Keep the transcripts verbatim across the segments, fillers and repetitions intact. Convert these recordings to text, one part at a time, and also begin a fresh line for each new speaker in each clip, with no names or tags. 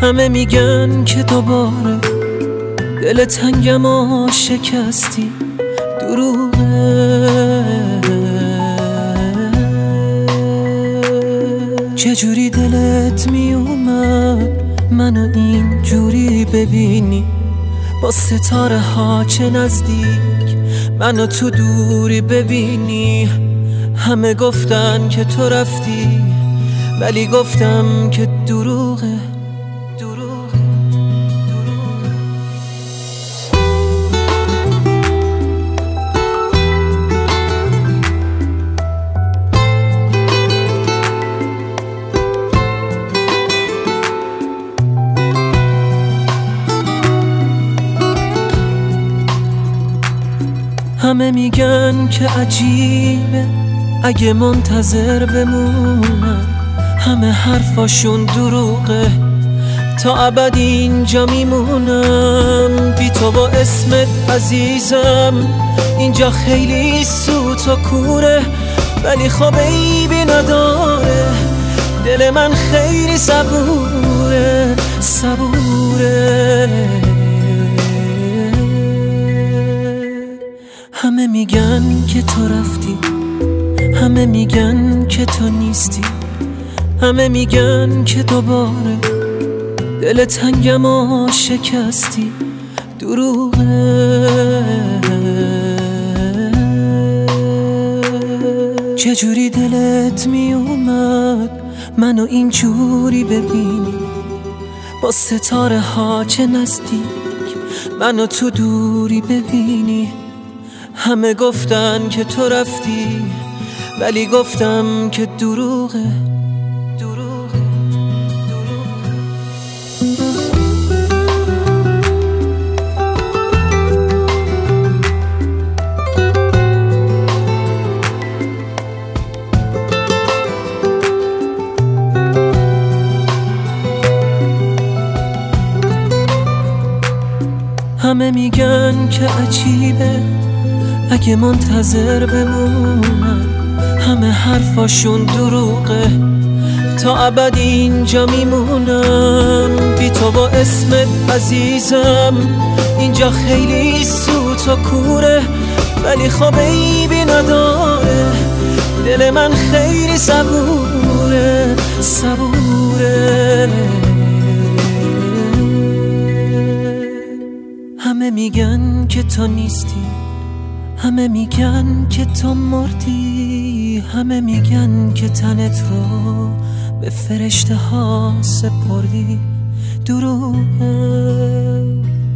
همه میگن که دوباره دل تنگم و شکستی، دروغه. چجوری دلت میومد منو این جوری ببینی، با ستاره ها چه نزدیک منو تو دوری ببینی. همه گفتن که تو رفتی ولی گفتم که دروغه. همه میگن که عجیبه اگه منتظر بمونم، همه حرفاشون دروغه، تا ابد اینجا میمونم بی تو با اسمت عزیزم. اینجا خیلی سوت و کوره ولی خب عیبی نداره، دل من خیلی صبوره صبوره. همه میگن که تو رفتی، همه میگن که تو نیستی، همه میگن که دوباره دل تنگم و شکستی، دروغه. چجوری دلت میومد منو اینجوری ببینی، با ستاره ها چه نزدیک منو تو دوری ببینی. همه گفتن که تو رفتی ولی گفتم که دروغه دروغه دروغه. همه میگن که عجیبه اگه منتظر بمونم، همه حرفاشون دروغه، تا ابد اینجا میمونم بی تو با اسمت عزیزم. اینجا خیلی سوت و کوره ولی خب عیبی نداره، دل من خیلی صبوره صبوره. همه میگن که تو نیستی، همه میگن که تو مردی، همه میگن که تنت رو به فرشته ها سپردی، دروغه.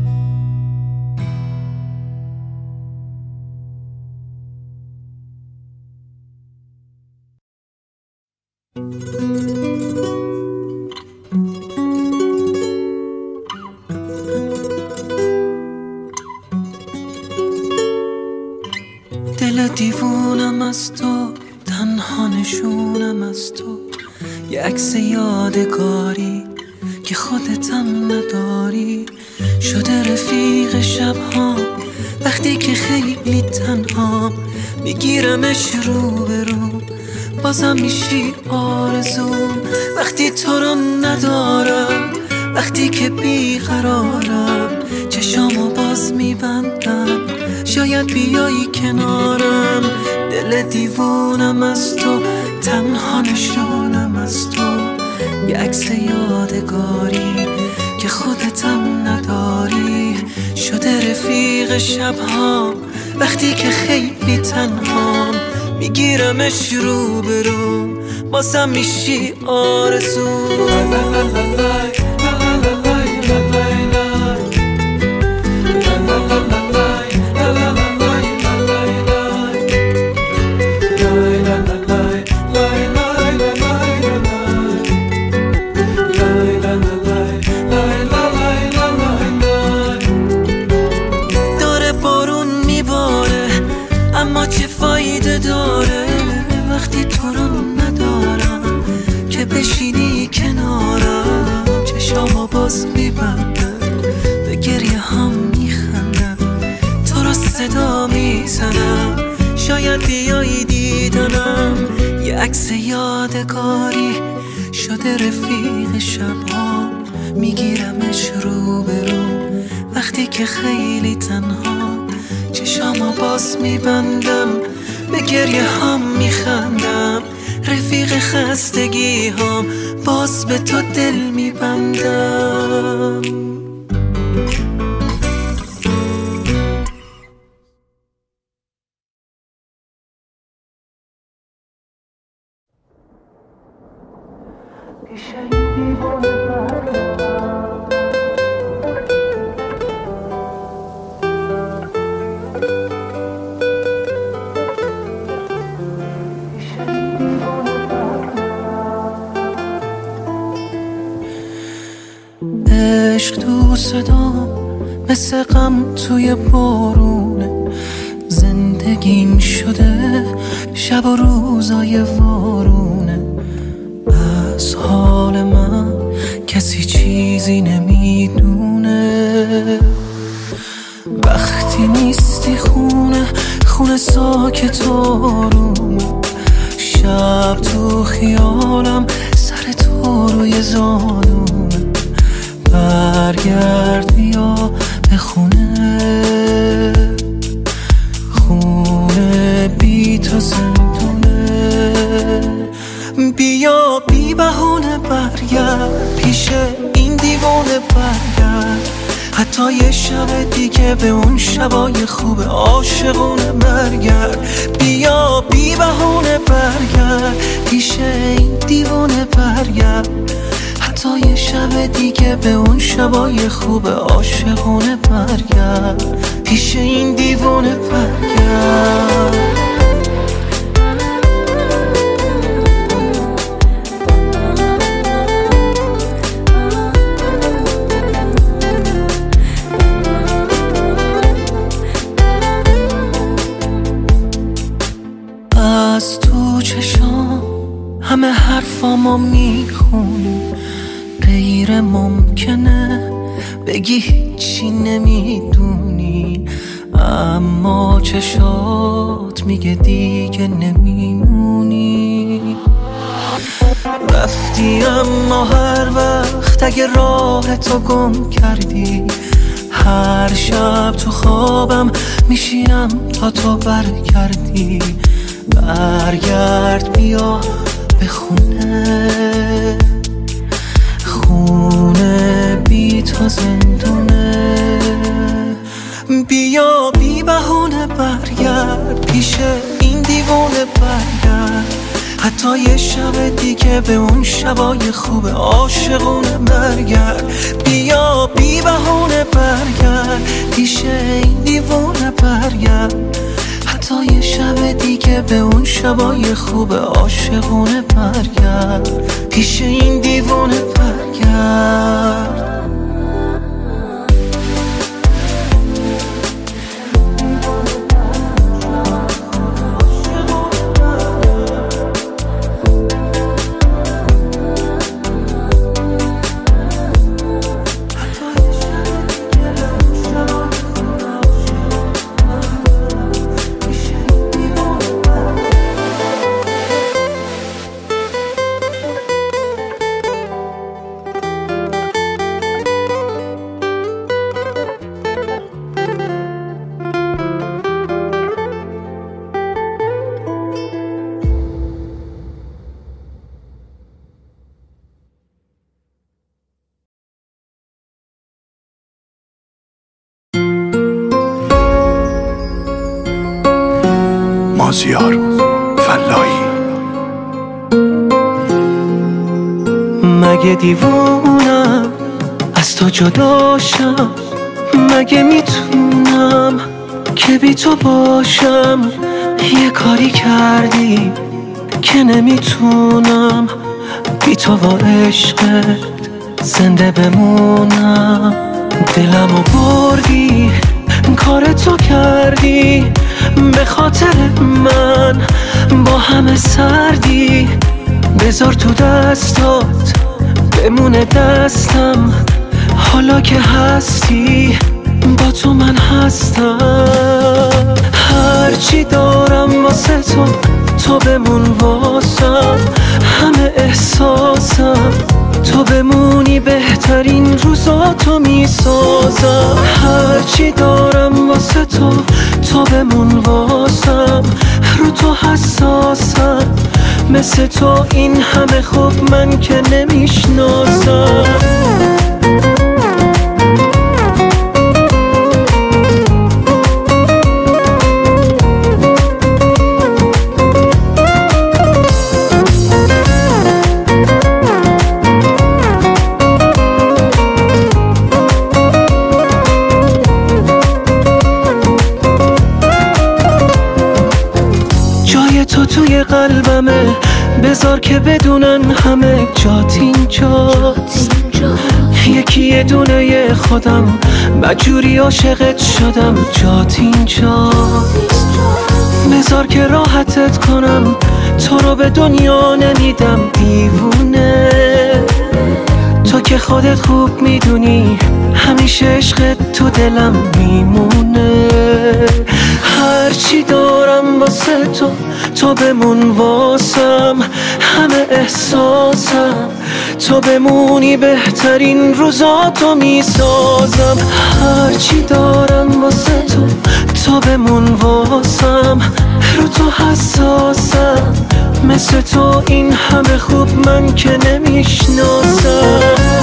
دل دیوونم از تو، تنها نشونم از تو، یه عکس یادگاری که خودتم نداری. شده رفیق شبها وقتی که خیلی تنها، میگیرمش رو به رو بازم میشی آرزوم. وقتی تو رو ندارم، وقتی که بیقرارم، چشامو باز میبندم شاید بیایی کنارم. دل دیوونم از تو، تنها نشونم از تو، یه عکس یادگاری که خودتم نداری. شده رفیق شبها وقتی که خیلی تنهام، میگیرمش رو به رو بازم میشی آرزوم. داره وقتی تو رو ندارم که بشینی کنارم. چشامو باز میبندم به گریه هم میخندم، تو رو صدا میزنم شاید بیایی دیدنم. یه عکس یادگاری شده رفیق شبها میگیرمش رو به رو. وقتی که خیلی تنها چشامو باز میبندم، به گریه هم میخندم، رفیق خستگی هم باز به تو دل میبندم. عشق تو صدا مثل غم توی بارونه، زندگیم شده شب و روزای وارونه. از حال من کسی چیزی نمیدونه. وقتی نیستی خونه خونه ساکت آرومه، شب تو خیالم سر تو روی زانومه. برگرد بیا به خونه، خونه بی تو زندونه. بیا بی بهونه برگرد پیش این دیوانه برگرد، حتی یه شب دیگه به اون شبای خوب عاشقونه برگرد. بیا بی بهونه برگرد پیش این دیوانه برگرد، حتی یه شب دیگه به اون شبای خوب عاشقونه برگرد، پیش این دیوانه برگرد. از تو چشام همه حرفامو میخونی، غیر ممکنه بگی هیچی نمیدونی، اما چشات میگه دیگه نمیمونی. رفتی اما هر وقت اگه راه تو گم کردی، هر شب تو خوابم میشینم تا تو برگردی. برگرد بیا به خونه، خونه بی تو زندونه. بیا بی بهونه برگرد پیش این دیوانه برگرد، حتی یه شب دیگه به اون شبای خوب عاشقونه برگرد. بیا بی بهونه برگرد پیش این دیوانه برگرد، حتی یه شب دیگه به اون شبای خوب عاشقونه برگرد، پیش این دیوانه برگرد.
مازیار فلایی.
مگه دیوونم از تو جداشم، مگه میتونم که بی تو باشم. یه کاری کردی که نمیتونم بی تو و عشقت زنده بمونم. دلمو بردی کار تو کردی، به خاطر من با همه سردی. بذار تو دستات بمونه دستم، حالا که هستی با تو من هستم. هرچی دارم واسه تو تو بمون واسم، همه احساسم تو بمونی بهترین روزاتو میسازم. هرچی دارم واسه تو، تو بمون واسم. رو تو حساسم، مثل تو این همه خوب من که نمیشناسم. تو توی قلبمه، بذار که بدونن همه جات اینجاست. یکی یه دونه خودم، مجبوری عاشقت شدم، جات اینجاست. بذار که راحتت کنم، تو رو به دنیا نمیدم دیوونه. تو که خودت خوب میدونی، همیشه عشقت تو دلم میمونه. هرچی دارم واسه تو، تو بمون واسم. همه احساسم، تو بمونی بهترین روزاتو میسازم. هرچی دارم واسه تو، تو بمون واسم. رو تو حساسم، مثل تو این همه خوب من که نمیشناسم.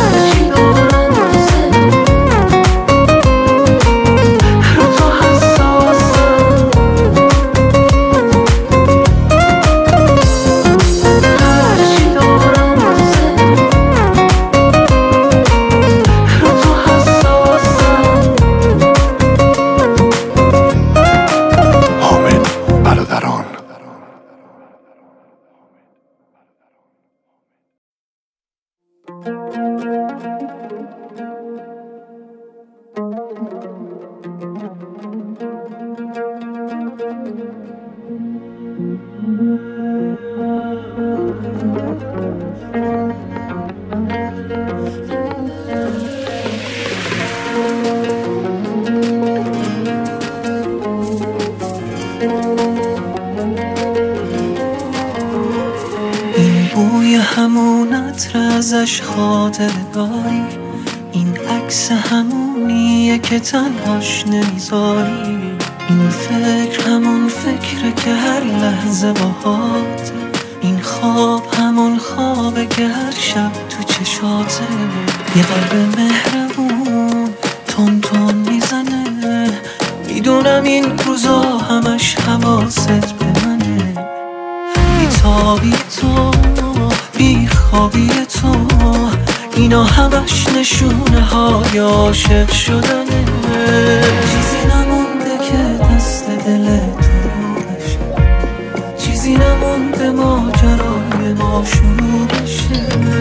همون عطر ازش خاطره داری، این عکس همونیه که تنهاش نمیذاری. این فکر همون فکره که هر لحظه باهاته، این خواب همون خوابه که هر شب تو چشاته. یه قلب مهربون تون تون میزنه، میدونم این روزا همش حواست به منه. بیتابی تو، بی خوابی تو، اینا همش نشونه های عاشق شدنه. چیزی نمونده که دست دل تو بشه، چیزی نمونده ماجرای ما شروع بشه.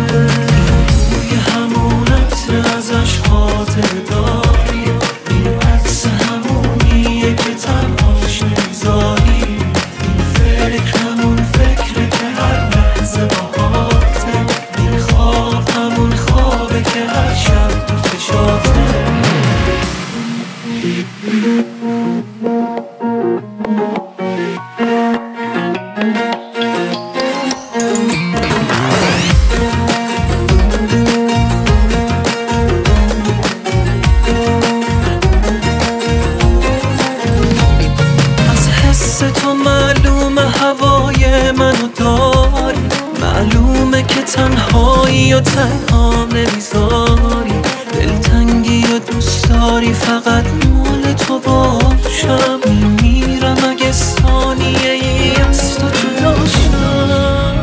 توی همون عطر ازش خاطر داری، این عکس همونیه که تنهاش نمیذاری. این فکر همون فکره که هر لحظه باهاته، این خواب همون خوابه که هر شب تو چشاته. از حس تو معلومه هوای منو داری، معلومه که تنهایی و تنها نمیذاری. دلتنگی و دوست داری فقط مال تو باشم. میمیرم اگه ثانیه ای از تو جدا شم.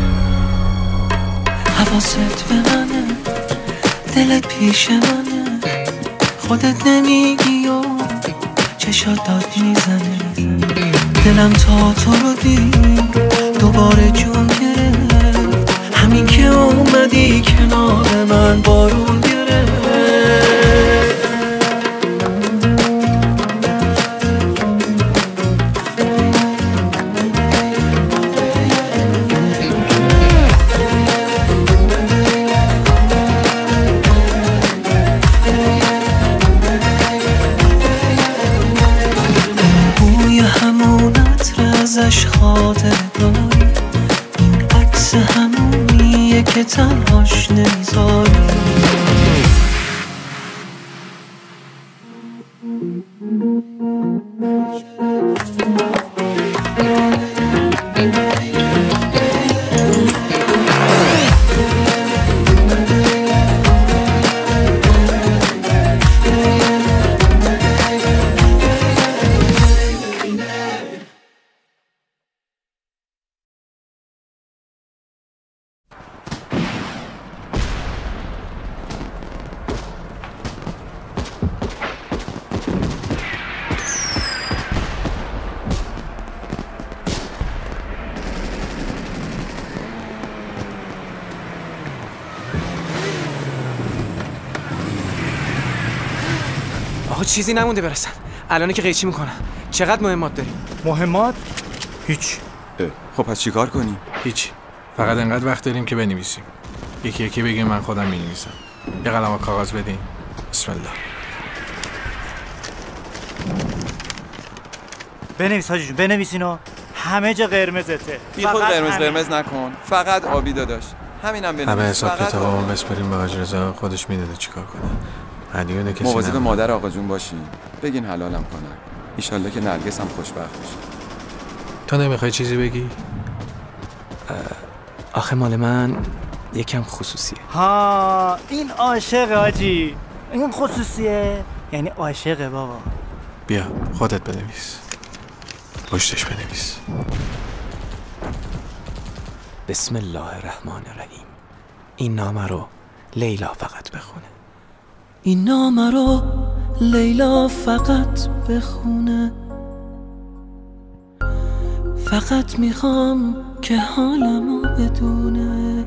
حواست به منه، دلت پیش منه، خودت نمیگی و چشات داد میزنه. دلم تا تو رو دید دوباره جون گرفت، همین که اومدی کنار من بارون گرفت. بوی همون عطر ازش خاطر داری، این عکس همونیه که تنهاش نمیذاری.
آقا چیزی نمونده برسن. الان که قیچی میکنن. چقدر مهمات داریم؟
مهمات؟ هیچ.
خب پس چیکار کنیم؟
هیچ. فقط انقدر وقت داریم که بنویسیم. یکی یکی بگیم من خودم می‌نویسم. یه قلم و کاغذ بدین. بسم الله.
بنویس حاجی جون، بنویس اینو. همه جا قرمزته.
بی خود قرمز قرمز نکن. فقط آبی داداش. همینم بنویس.
همه حساب کتابمون بسپریم به حاج رضا، خودش میدونه چیکار کنه. هدیه کسی
مواظب مادر آقا جون باشین. بگین حلالم کنن. ان شاءالله که نرگس هم خوشبخت بشه.
تو نمیخوای چیزی بگی؟
آخه مال من یکم خصوصیه.
ها این عاشق حاجی. این خصوصیه یعنی عاشقه بابا.
بیا خودت بنویس. پشتش بنویس.
بسم الله الرحمن الرحیم. این نامه رو لیلا فقط بخونه. این نامه رو لیلا فقط بخونه. فقط میخوام که حالمو بدونه.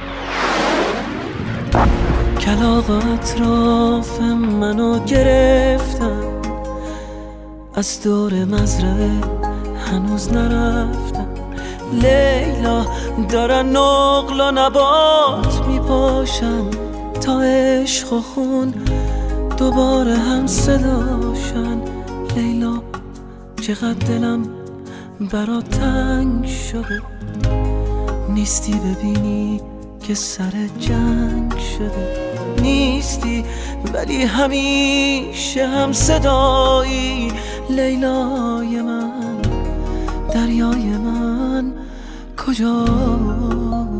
کلاغ اطراف منو گرفتن، از دور مزرعه هنوز نرفتم. لیلا دارن نقل و نبات میپاشن تا عشق و خون دوباره هم صداشن. لیلا چقدر دلم برات تنگ شده، نیستی ببینی که سر جنگ شده. نیستی ولی همیشه هم صدایی. لیلای من، دریای من کجایی؟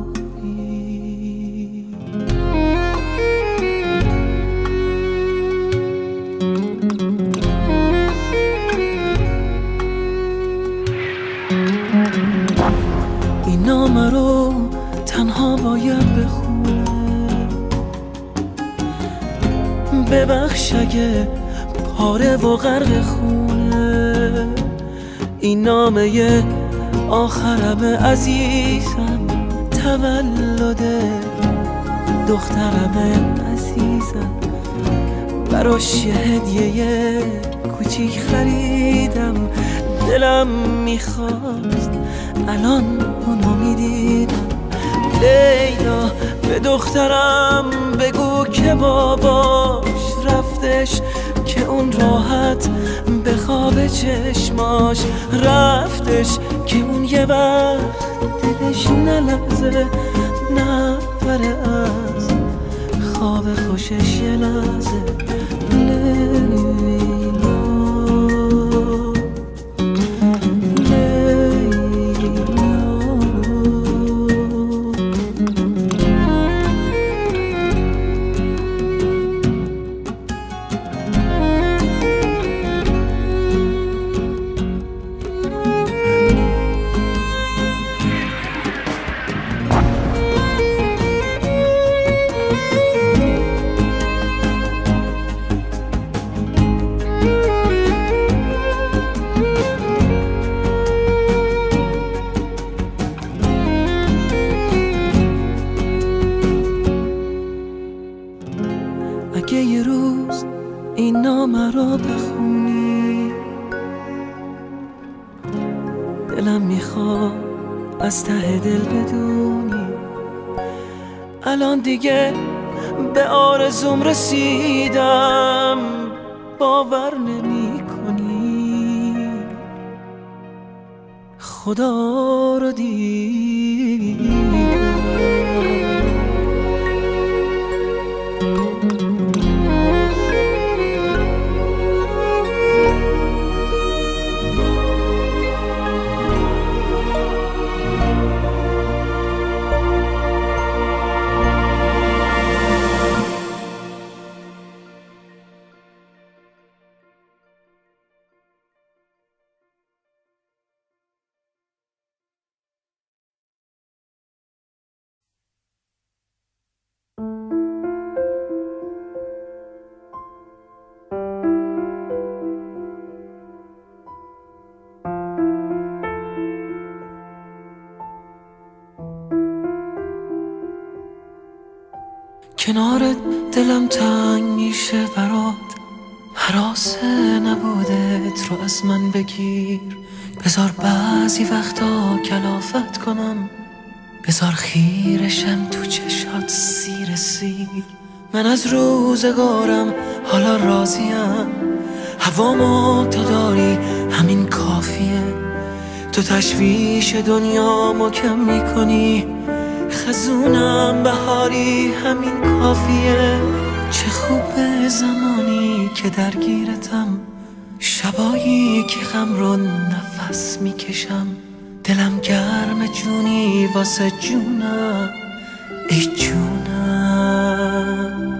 این نامه رو تنها باید بخونه. ببخش اگه پاره و غرق خونه. این نامه آخرم عزیزم، تولد دخترم عزیزم. براش یه هدیه کوچیک خریدم. دلم میخواست الان اونو میدیدم. لیلا به دخترم بگو که باباش رفتش، که اون راحت به خواب چشماش رفتش، که اون یه وقت دلش نلرزه نپره از خواب خوشش یه لحظه. لیلا اگه یه روز این نامه رو بخونی، دلم میخواد از ته دل بدونی الان دیگه به آرزوم رسیدم. باور نمی کنی خدا رو دیدم. کنارت دلم تنگ میشه برات،
حراسه نبودت رو از من بگیر، بذار بعضی وقتا کلافت کنم، بذار خیرشم تو چشات سیر سیر. من از روزگارم حالا راضیم، هوامو تو داری همین کافیه. تو تشویش دنیامو کم میکنی، خزونم بهاری همین کافیه. چه خوبه زمانی که درگیرتم، شبایی که غم رو نفس میکشم. دلم گرم جونی واسه جونم، ای جونم.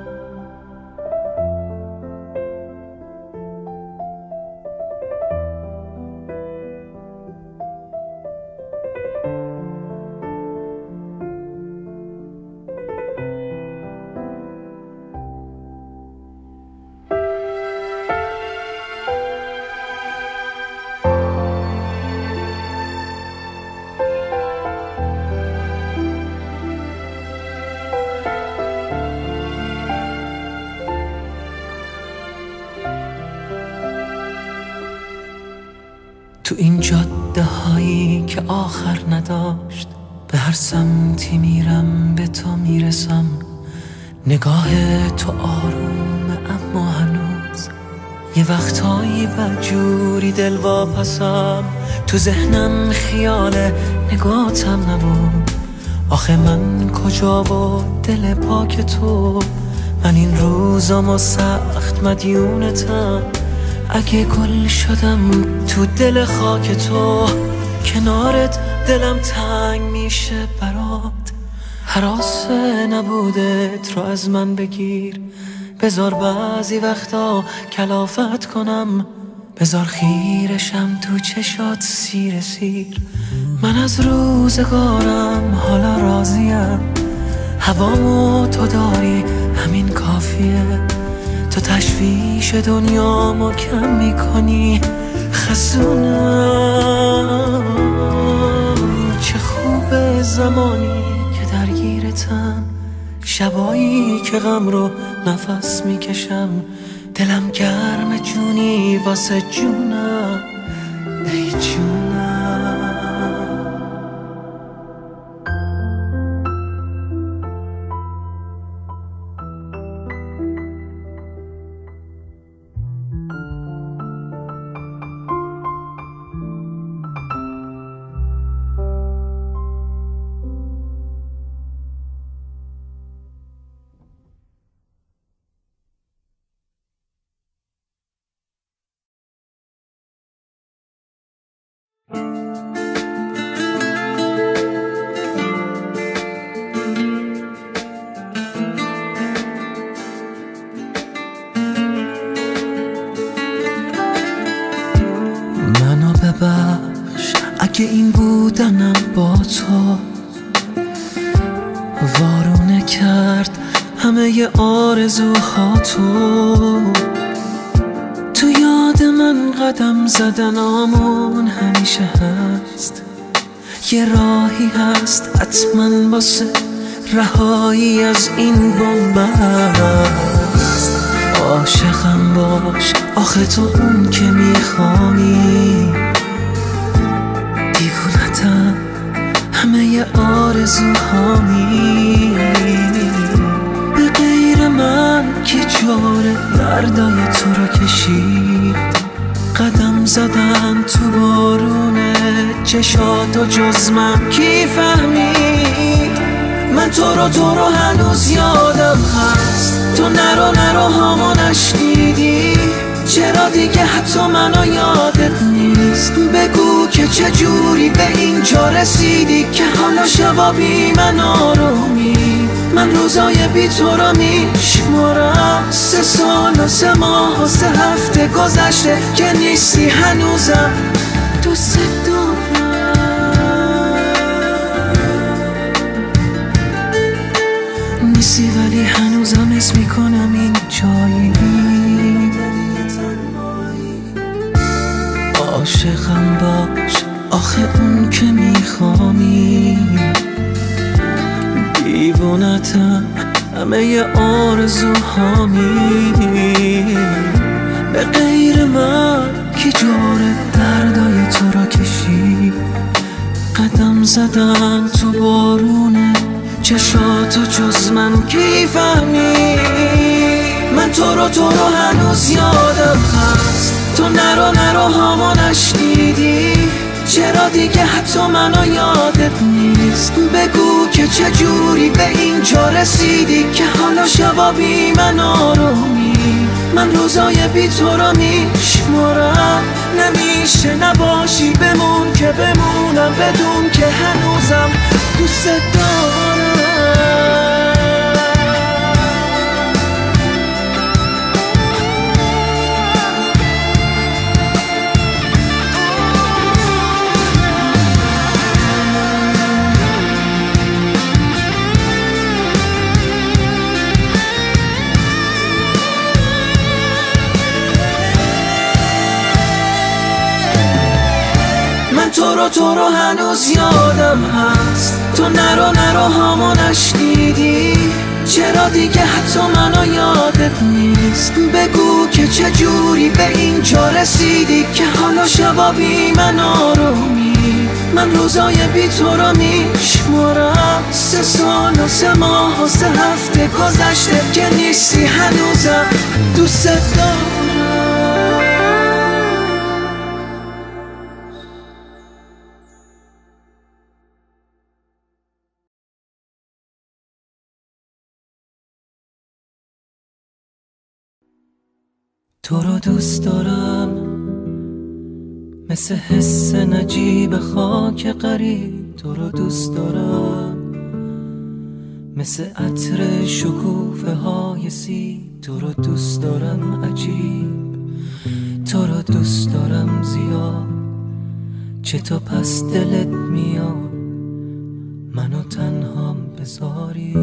تو این جاده هایی که آخر نداشت، به هر سمتی میرم به تو میرسم. نگاه تو آرومه اما هنوز یه وقتایی بدجوری دل واپسم. تو ذهنم خیال نگاتم نبود، آخه من کجا و دل پاک تو. من این روزامو سخت مدیونتم، اگه گل شدم تو دل خاک تو. کنارت دلم تنگ میشه برات، حراسه نبودت رو از من بگیر، بذار بعضی وقتا کلافت کنم، بذار خیرشم تو چشات سیر سیر. من از روزگارم حالا راضیم، هوامو تو داری همین کافیه. تو تشویش دنیامو کم میکنی، خزونم. چه خوبه زمانی که درگیرتم، شبایی که غم رو نفس میکشم. دلم گرم جونی واسه جونم، ای جونم. منو ببخش اگه این بودنم با تو وارونه کرد همه ی آرزوهاتو. تو یاد من قدم زدنامون همیشه هست، یه راهی هست حتما واسه رهایی از این بنبست. عاشقم باش آخه تو اون که میخوانی، دیوونتم همه ی آرزوهامی. به غیر من که جاره دردای تو رو کشید، قدم زدن تو بارون چشات و جز من کی فهمید. من تو رو تو رو هنوز یادم هست، تو نرو نرو هامو نشنیدی. چرا دیگه حتی منو یادت نیست؟ بگو که چجوری به اینجا رسیدی که حالا شبا بی من آرومی. من روزای بی تو رو میشمارم، سه سال و سه ماه و سه هفته گذشته که نیستی هنوزم دوست دارم. نیستی ولی هنوزم اسم میکنم این جایی. عاشقم باش آخه اون که میخوامی، دیوونتم همه ی آرزوهامی. چشاتو جز من کی فهمی؟ من تو رو تو رو هنوز یادم هست، تو نرو نرو هامو نشنیدی؟ چرا دیگه حتی منو یادت نیست؟ بگو که چجوری به اینجا رسیدی که حالا شبا بی من آرومی؟ من روزای بی تو رو میشمارم، نمیشه نباشی بمون که بمونم، بدون که هنوزم دوست دارم. تو رو تو رو هنوز یادم هست، تو نرو نرو هامو نشنیدی؟ چرا دیگه حتی منو یادت نیست؟ بگو که چجوری به اینجا رسیدی که حالا شبا بی من آرومی؟ من روزای بی تو رو میشمارم، سه سال و سه ماه و سه هفته گذشته که نیستی هنوزم دوست دارم. تو رو دوست دارم مثل حس نجیب خاک غریب، تو رو دوست دارم مثل عطر شکوفه های سیب، تو رو دوست دارم عجیب، تو رو دوست دارم زیاد، چه تا پس دلت میاد منو تنهام بذاری؟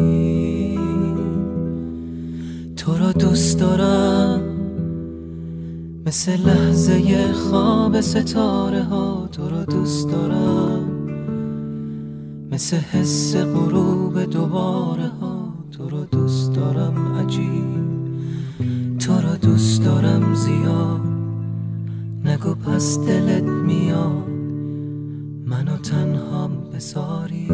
تو رو دوست دارم مثل لحظه خواب ستاره ها، تو رو دوست دارم مثل حس غروب دوباره ها، تو رو دوست دارم عجیب، تو رو دوست دارم زیاد، نگو پس دلت میاد منو تنهام بذاری؟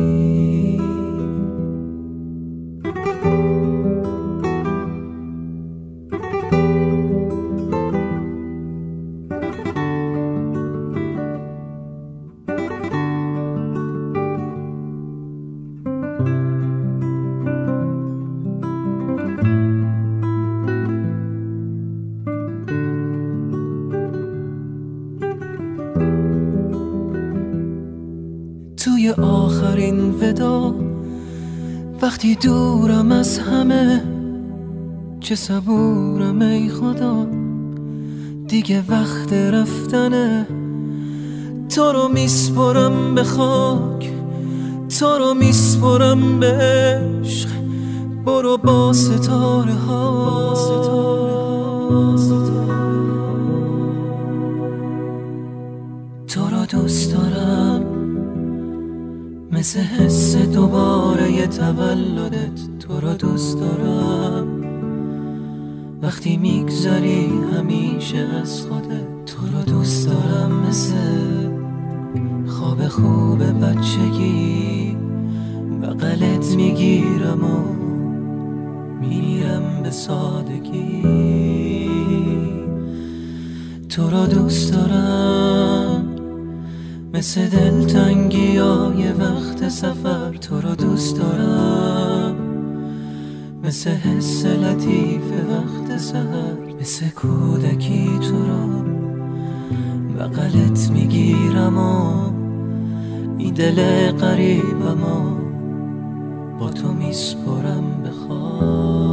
توی آخرین ودا وقتی دورم از همه، چه صبورم ای خدا دیگه وقت رفتنه. تو رو میسپرم به خاک، تو رو میسپرم به عشق، برو با ستاره ها. تو رو دوست دارم مثل حس دوباره ی تولدت، تو رو دوست دارم وقتی میگذری همیشه از خودت، تو رو دوست دارم مثل خواب خوب بچگی، بغلت میگیرم و میرم به سادگی. تو رو دوست دارم مثل دلتنگی های وقت سفر، تو رو دوست دارم مثل حس لطیف وقت سحر، مثل کودکی تو رو بغلت میگیرم و این دل غریبم و با تو میسپرم به خاک.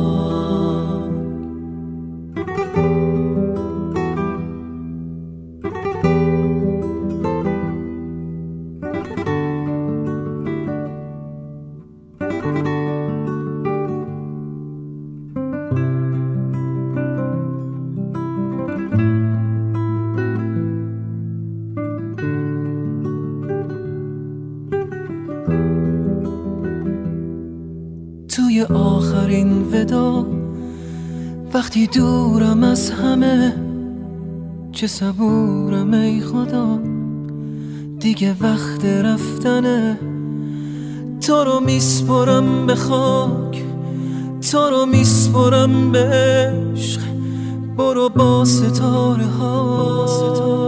توی آخرین ودا وقتی دورم از همه، چه صبورم ای خدا دیگه وقت رفتنه. تو رو میسپرم به خاک، تو رو میسپرم به عشق. برو با ستاره ها.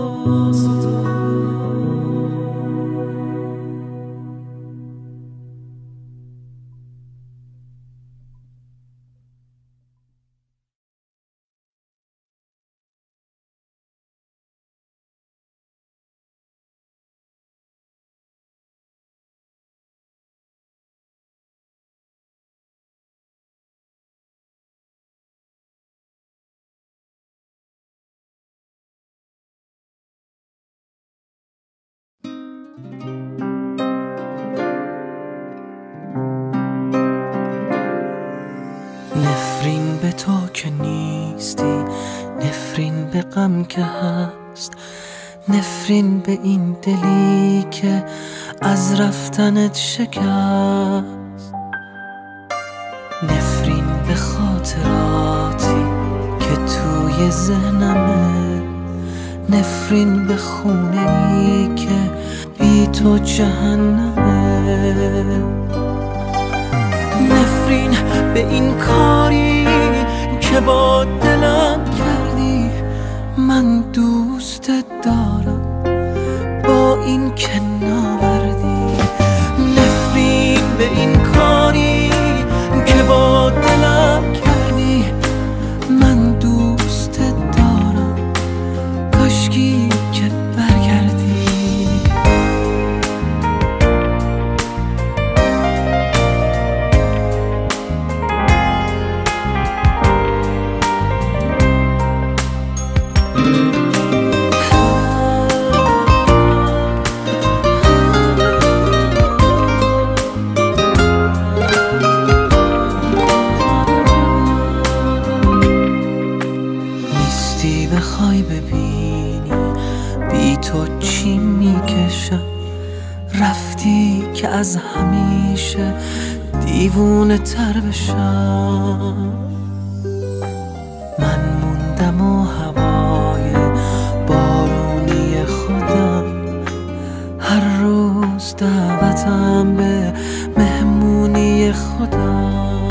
نفرین به تو که نیستی، نفرین به غم که هست، نفرین به این دلی که از رفتنت شکست، نفرین به خاطراتی که توی ذهنمه، نفرین به خونه ای که بی تو جهنمه، نفرین به این کاری که با دلم کردی. من دوستت دارم با این که ناوردی، نفرین به این کاری که با دلم کردی. من دوستت دارم کاشکی که برگردی. بخوای ببینی بی تو چی میکشم، رفتی که از همیشه دیوونه تر بشم. من موندم و هوای بارونی خودم، هر روز دعوتم به مهمونی خودم.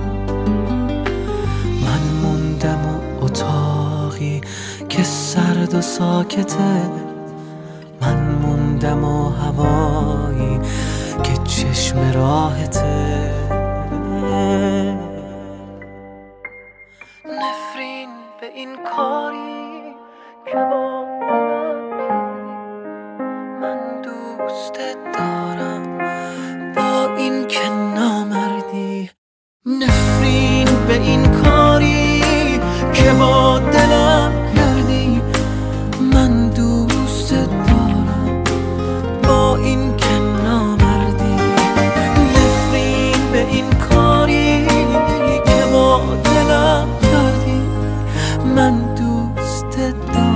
من موندم و اتاقی که سرد و ساکته، من موندم و هوایی که چشم راحته. نفرین به این کاری که با من دوستت دارم با این که نامردی. نفرین به این کاری که با دلم کردی. من دوستت دارم با این که نامردی. نفرین به این کاری که با دلم کردی. من دوستت دارم